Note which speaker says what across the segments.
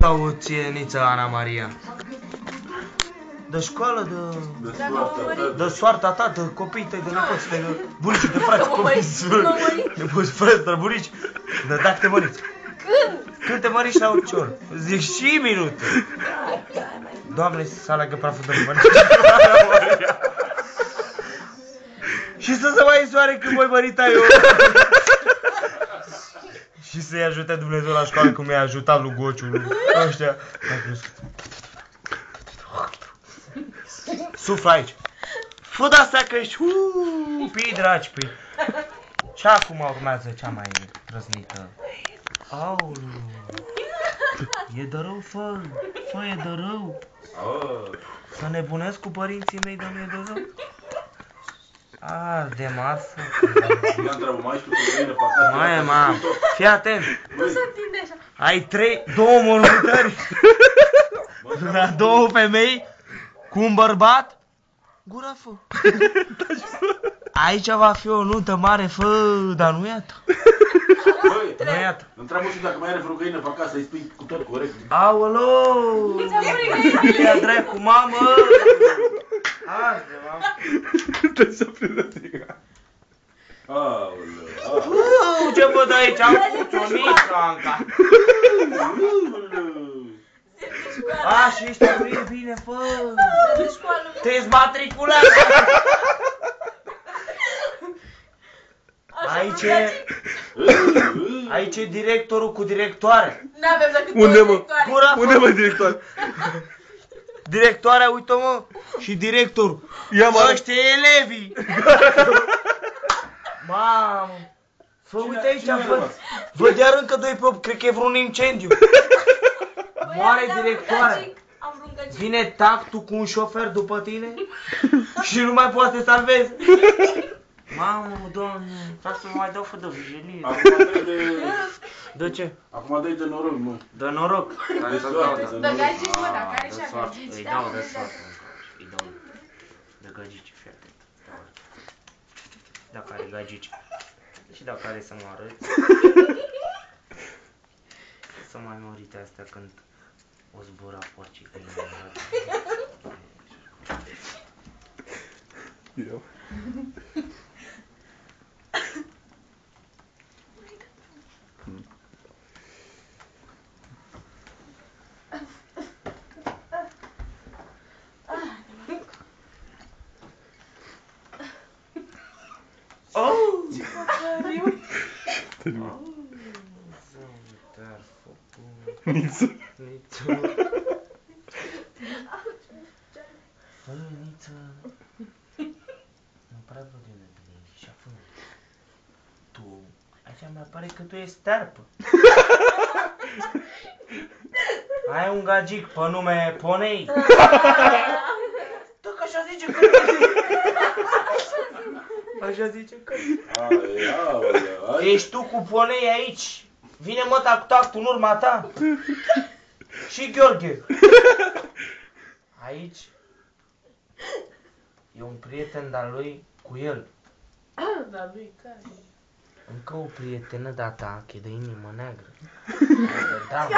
Speaker 1: dau ție, Niță, Ana Maria? De școală, de soarta ta, de copiii tăi, de nepoții tăi, de bunici, de frați, copii, nepoți, frați, de bunici, de dacă te măriți. Când te măriți la orice oră? Zic și minute. Doamne, să aleagă praful de mărici. Și să se mai soare când voi mărita eu. Și să-i ajute Dumnezeu la școală cum i-a ajutat lui Gociu, ăștia. Suflă aici. Fă de-astea că ești, pii dragi, pii. Și acum urmează cea mai răznită. Aulu. E de rău, fă, e de rău. Să nebunesc cu părinții mei, dar nu e de rău. De marfă. Mai, mam, fii atent.
Speaker 2: Nu se întinde așa.
Speaker 1: Ai două mormântări. La două femei cu un bărbat. Gura, fă. Aici va fi o nuntă mare, fă, dar nu iată. Nu iată.
Speaker 3: Întreabă și dacă mai are vreo găină pe acasă, îi spui cu tot corect.
Speaker 1: Aoleu! Ia dracu, mamă! Arde, mamă!
Speaker 4: Trebuie să prindă țiga.
Speaker 3: Aoleu!
Speaker 1: Ce văd aici? Am pus-o mică, Anca! Și ești bine, bine, fă! Te-ți matriculat! Aici e directorul cu directoare.
Speaker 2: N-avem decât
Speaker 4: Unde, mă?
Speaker 1: Gura,
Speaker 4: Unde, mă, director?
Speaker 1: Directoarea, uite, mă, și directorul. Ăștia e elevii. Mamă. Fă, uite aici, văd iar încă 2 pe 8, cred că e vreun incendiu. Moare directoarea. Vine tactul cu un șofer după tine și nu mai poate să salvezi. Mamă, Doamne, vreau să mă mai dau fă de vigilie. De ce?
Speaker 3: Acum dă-i de noroc, mă.
Speaker 1: De noroc.
Speaker 2: De gagici, mă, dacă are și gagici.
Speaker 1: Îi dau de soartă. Îi dau de gagici, fii atent. Dacă are gagici. Și dacă are să mă arăt. Să mai mă urite astea când o zbura porcii că e
Speaker 4: Eu.
Speaker 2: Ce păcăriu!
Speaker 4: Niță.
Speaker 1: Niță. Fă, Niță. Nu prea văd eu de bine. Și-a fă. Tu, aici mi-apare că tu ești stearpă. Ai un gagic pe nume Ponei. Da, că așa zice că... Așa zice că... Ești tu cu Ponei aici. Vine, mă, tactul în urma ta. Și Gheorghe. Aici e un prieten de-al lui cu el.
Speaker 2: Dar lui care?
Speaker 1: Încă o prietenă de-a ta, că e de inimă neagră. Da,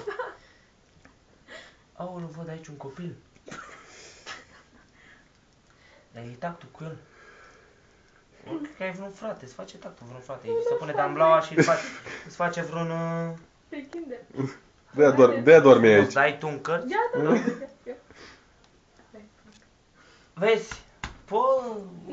Speaker 1: aoleu, văd aici un copil. Dar e tactul cu el. Cred că ai vreun frate, îți face tactul vreun frate. Se pune de-amblaua și îți face vreun...
Speaker 4: De-aia dormi aici.
Speaker 1: Dai tu în cărți?
Speaker 2: Da.
Speaker 1: Vezi? Pă...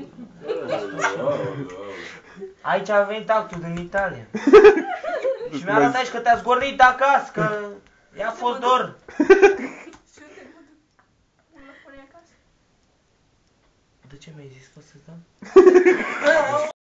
Speaker 1: Aici a venit tactul din Italia. Și mi-a arătat și că te-a zgornit acasă, că i-a fost dor. De ce mi-ai zis? Fă să-ți dăm?